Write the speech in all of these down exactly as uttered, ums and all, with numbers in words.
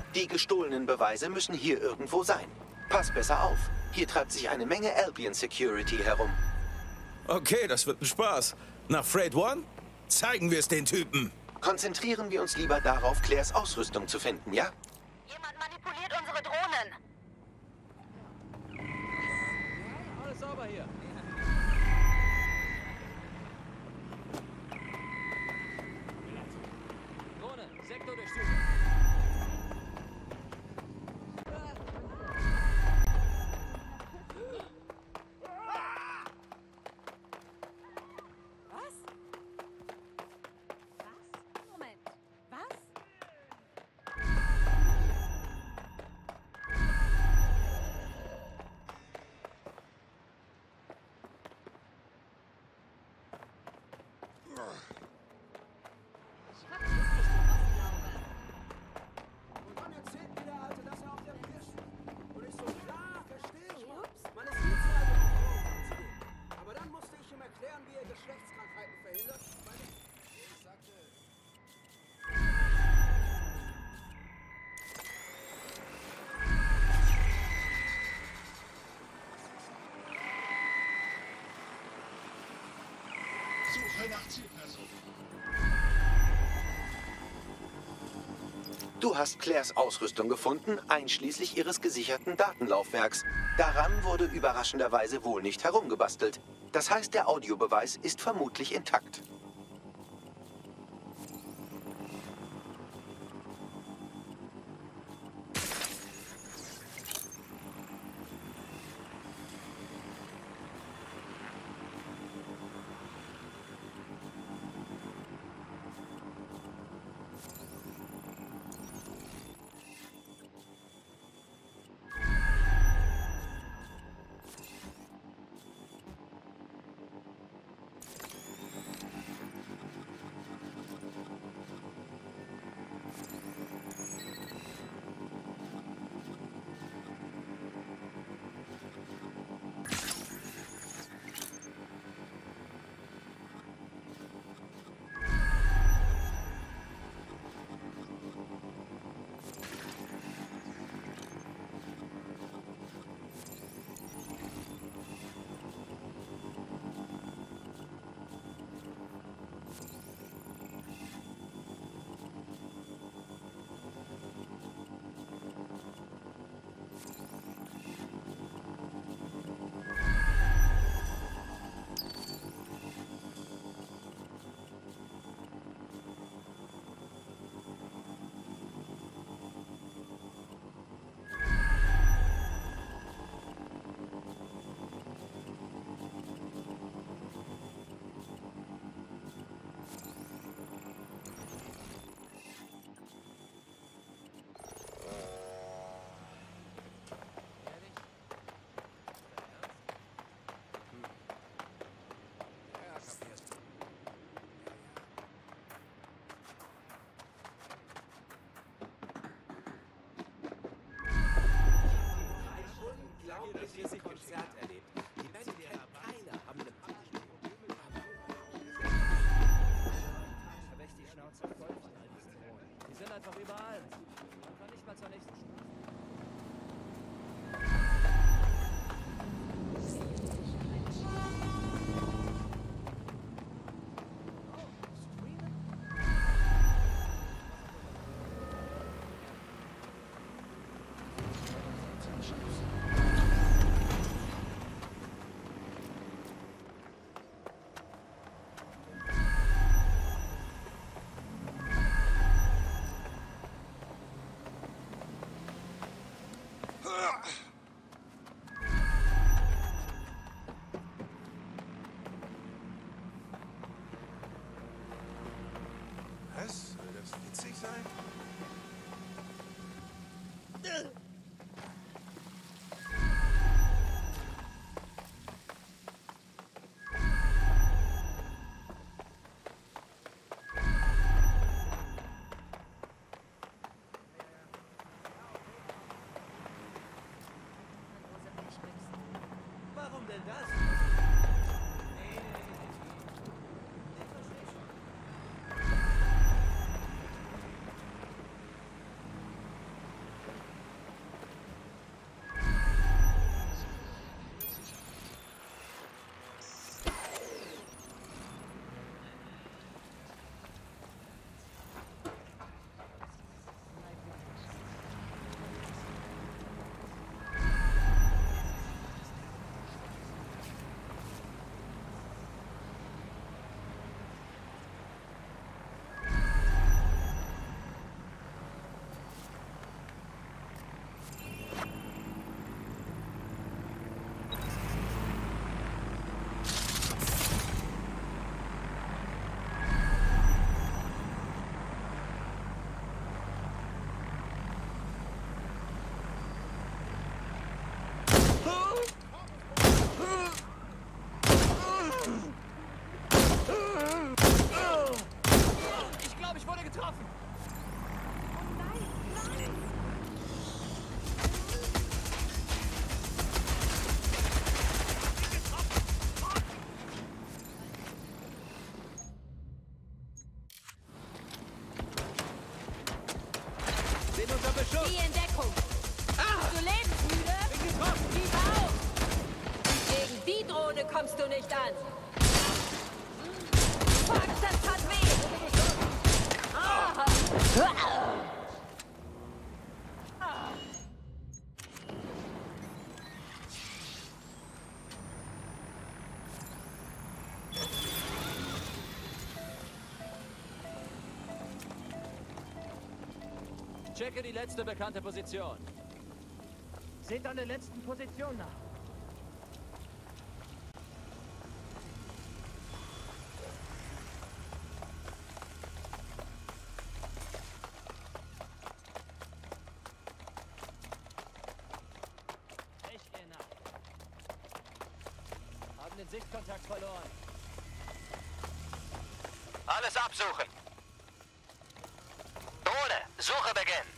Die gestohlenen Beweise müssen hier irgendwo sein. Pass besser auf. Hier treibt sich eine Menge Albion Security herum. Okay, das wird ein Spaß. Nach Freight One? Zeigen wir es den Typen. Konzentrieren wir uns lieber darauf, Claires Ausrüstung zu finden, ja? Jemand manipuliert unsere Drohnen. Alles sauber hier. Drohne, Sektor durchsuchen. Was? Was? Moment. Was? Und dann erzählt mir der Alte, dass er auf der Pier steht. Und ich so, klar, verstehe ich, Mann. Man ist nie zu alt, um auf Frauen anzugehen. Aber dann musste ich ihm erklären, wie er Geschlechtskrankheiten verhindert, weil ich... Ich sagte... Suche nach Zielperson. Du hast Claires Ausrüstung gefunden, einschließlich ihres gesicherten Datenlaufwerks. Daran wurde überraschenderweise wohl nicht herumgebastelt. Das heißt, der Audiobeweis ist vermutlich intakt. Unglaubliches Konzert erlebt. Die Band kennt keiner. Haben eine Verwächt die Schnauze voll von all diesen Drohnen. Die sind einfach überall. Man kann nicht mal zur nächsten Straße. Was? Soll das witzig sein? Warum denn das? kommst du nicht an. Fuck, das hat weh. Ah. Checke die letzte bekannte Position. Seht an der letzten Position nach. Ich gehe nach. Haben den Sichtkontakt verloren. Alles absuchen. Drohne, Suche beginnen.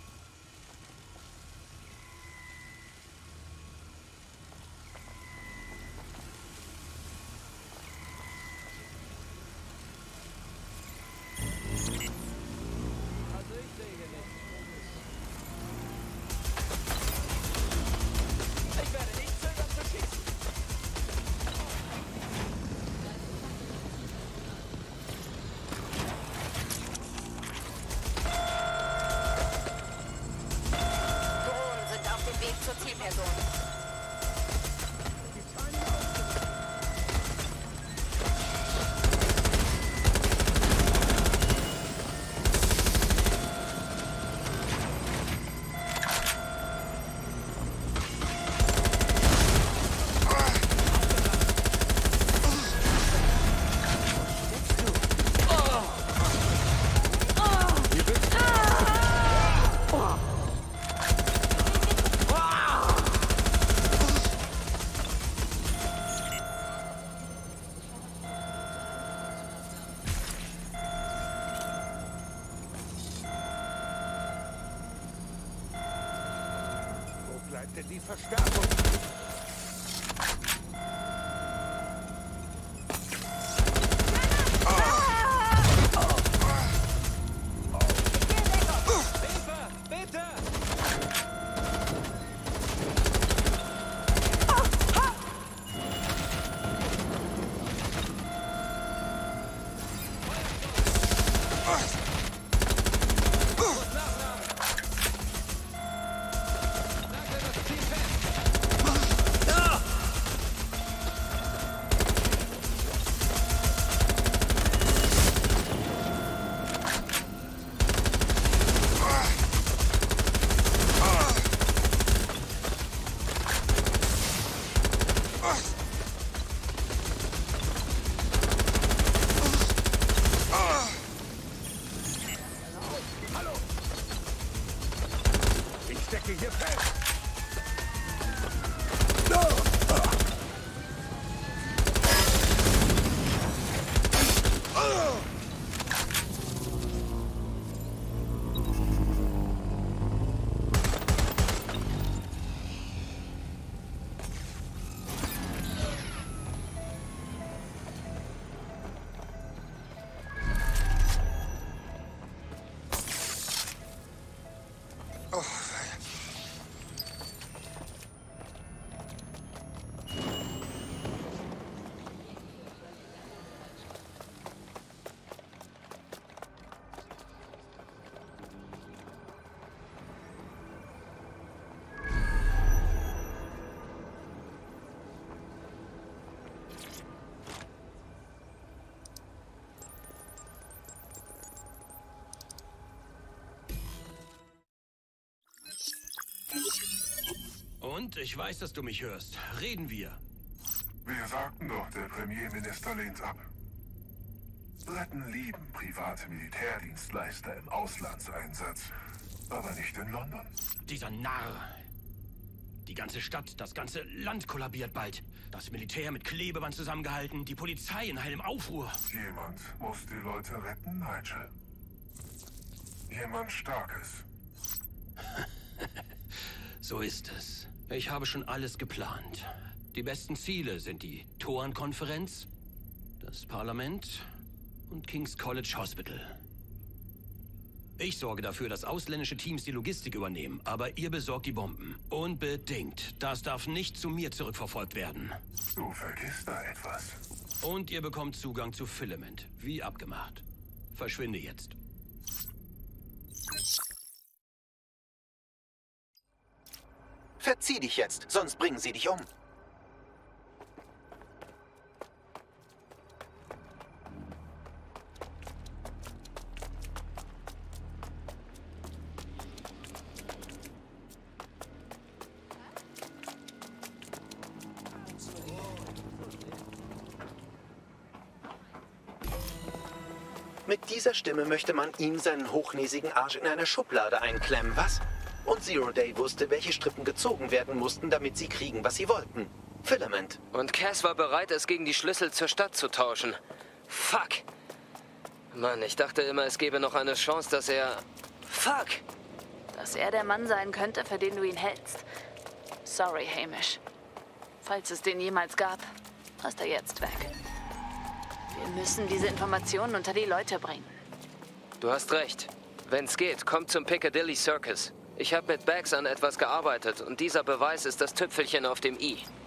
Also ich sehe hier nichts. Ich werde nicht zögern zu schießen. Drohnen sind auf dem Weg zur Zielperson. Wo bleibt denn die Verstärkung? Hilfe! Bitte! Ich stecke hier fest. Und ich weiß, dass du mich hörst. Reden wir. Wir sagten doch, der Premierminister lehnt ab. Briten lieben private Militärdienstleister im Auslandseinsatz, aber nicht in London. Dieser Narr. Die ganze Stadt, das ganze Land kollabiert bald. Das Militär mit Klebeband zusammengehalten, die Polizei in heilem Aufruhr. Jemand muss die Leute retten, Nigel. Jemand Starkes. So ist es. Ich habe schon alles geplant. Die besten Ziele sind die Toren-Konferenz, das Parlament und King's College Hospital. Ich sorge dafür, dass ausländische Teams die Logistik übernehmen, aber ihr besorgt die Bomben. Unbedingt. Das darf nicht zu mir zurückverfolgt werden. Du vergisst da etwas. Und ihr bekommt Zugang zu Filament, wie abgemacht. Verschwinde jetzt. Verzieh dich jetzt, sonst bringen sie dich um. Mit dieser Stimme möchte man ihm seinen hochnäsigen Arsch in einer Schublade einklemmen, was? Und Zero Day wusste, welche Strippen gezogen werden mussten, damit sie kriegen, was sie wollten. Filament. Und Cass war bereit, es gegen die Schlüssel zur Stadt zu tauschen. Fuck. Mann, ich dachte immer, es gäbe noch eine Chance, dass er... Fuck. Dass er der Mann sein könnte, für den du ihn hältst. Sorry, Hamish. Falls es den jemals gab, ist er jetzt weg. Wir müssen diese Informationen unter die Leute bringen. Du hast recht. Wenn's geht, komm zum Piccadilly Circus. Ich habe mit Bags an etwas gearbeitet und dieser Beweis ist das Tüpfelchen auf dem i.